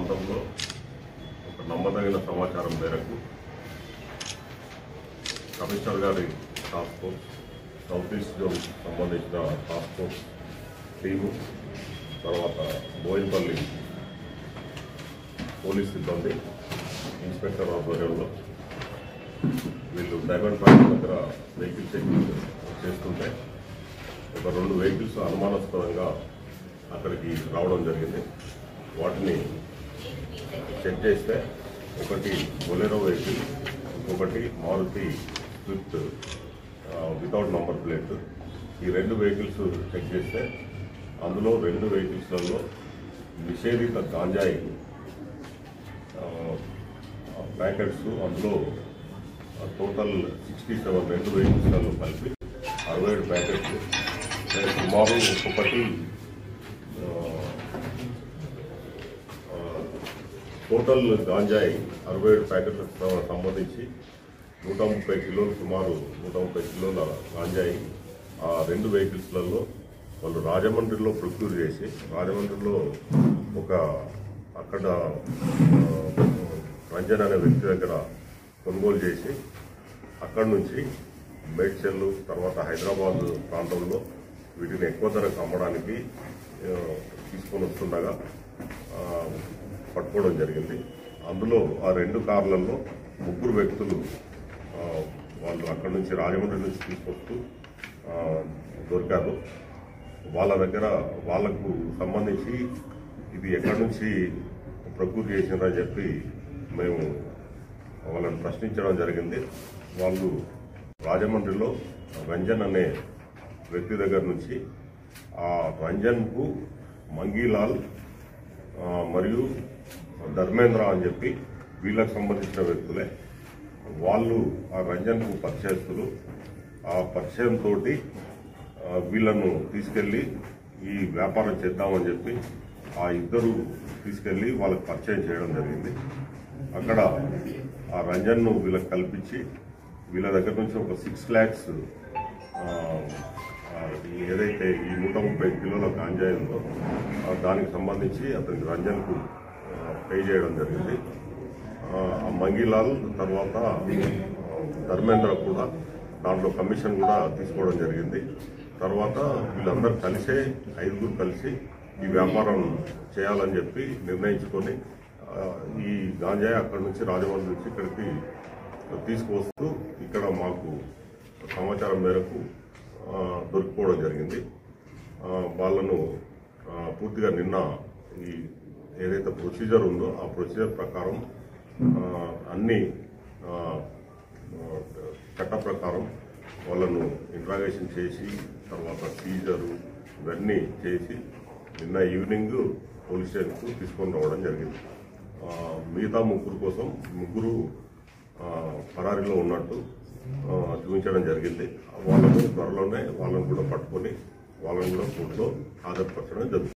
ప్రాంతంలో ఒక నమ్మదగిన సమాచారం మేరకు కమిషనర్ గారి task force south east zone సంబంధించిన టాస్క్ ఫోర్స్ టీము, తర్వాత బోయినపల్లి పోలీస్ సిబ్బంది ఇన్స్పెక్టర్ ఆధ్వర్యంలో వీళ్ళు డైమండ్ పాయింట్ దగ్గర వెహికల్ చెకింగ్ చేస్తుంటే ఒక 2 వెహికల్స్ అనుమానాస్పదంగా అక్కడికి రావడం జరిగింది. వాటిని చెక్ చేస్తే ఒకటి బొలెరో వెహికల్, ఇంకొకటి Maruti Swift without number plate. ఈ 2 వెహికల్స్ చెక్ చేస్తే అందులో 2 వెహికల్స్లలో నిషేధిత గాంజాయి ప్యాకెట్స్, అందులో టోటల్ 67, 2 వెహికల్స్లలో కలిపి 67 ప్యాకెట్స్, సుమారు ఒక్కొక్కటి టోటల్ గాంజాయి 67 ప్యాకెట్లకు సంబంధించి 130 కిలోలు, సుమారు 130 కిలోల గాంజాయి ఆ 2 వెహికల్స్లలో వాళ్ళు రాజమండ్రిలో ప్రొక్యూర్ చేసి, రాజమండ్రిలో ఒక అక్కడ రంజన్ అనే వ్యక్తి దగ్గర కొనుగోలు చేసి అక్కడి నుంచి మేడ్చల్ తర్వాత హైదరాబాద్ ప్రాంతంలో వీటిని ఎక్కువ ధరకు అమ్మడానికి తీసుకొని వస్తుండగా పట్టుకోవడం జరిగింది. అందులో ఆ 2 కార్లలో 3 వ్యక్తులు వాళ్ళు అక్కడి నుంచి రాజమండ్రి నుంచి తీసుకొస్తూ దొరికారు. వాళ్ళ దగ్గర వాళ్లకు సంబంధించి ఇది ఎక్కడి నుంచి ప్రొక్యూర్ చేసిందని చెప్పి మేము వాళ్ళని ప్రశ్నించడం జరిగింది. వాళ్ళు రాజమండ్రిలో రంజన్ అనే వ్యక్తి దగ్గర నుంచి ఆ రంజన్కు మంగీలాల్ మరియు ధర్మేంద్ర అని చెప్పి వీళ్ళకు సంబంధించిన వ్యక్తులే. వాళ్ళు ఆ రంజన్కు పరిచయస్తులు. ఆ పరిచయంతో వీళ్ళను తీసుకెళ్ళి ఈ వ్యాపారం చేద్దామని చెప్పి ఆ 2 తీసుకెళ్ళి వాళ్ళకి పరిచయం చేయడం జరిగింది. అక్కడ ఆ రంజన్ను వీళ్ళకి కల్పించి వీళ్ళ దగ్గర నుంచి ఒక 6 lakhs ఏదైతే ఈ 130 కిలోల గాంజాయి ఉందో దానికి సంబంధించి అతనికి రంజన్కు పే చేయడం జరిగింది. ఆ మంగీలాల్ తర్వాత ధర్మేంద్ర కూడా దాంట్లో కమిషన్ కూడా తీసుకోవడం జరిగింది. తర్వాత వీళ్ళందరూ కలిసే 5 కలిసి ఈ వ్యాపారం చేయాలని చెప్పి నిర్ణయించుకొని ఈ గాంజాయి అక్కడి నుంచి రాజమండ్రి నుంచి ఇక్కడికి తీసుకువస్తూ ఇక్కడ మాకు సమాచారం మేరకు దొరికిపోవడం జరిగింది. వాళ్ళను పూర్తిగా నిన్న ఈ ఏదైతే ప్రొసీజర్ ఉందో ఆ ప్రొసీజర్ ప్రకారం అన్ని చట్ట ప్రకారం వాళ్ళను ఇంట్రాగేషన్ చేసి తర్వాత సీజరు ఇవన్నీ చేసి నిన్న ఈవినింగ్ పోలీస్ స్టేషన్కు తీసుకొని రావడం జరిగింది. మిగతా 3 కోసం 3 పరారీలో ఉన్నట్టు చూపించడం జరిగింది. వాళ్ళను త్వరలోనే వాళ్ళను కూడా పట్టుకొని వాళ్ళని కూడా కోర్టులో హాజరుపరచడం జరుగుతుంది.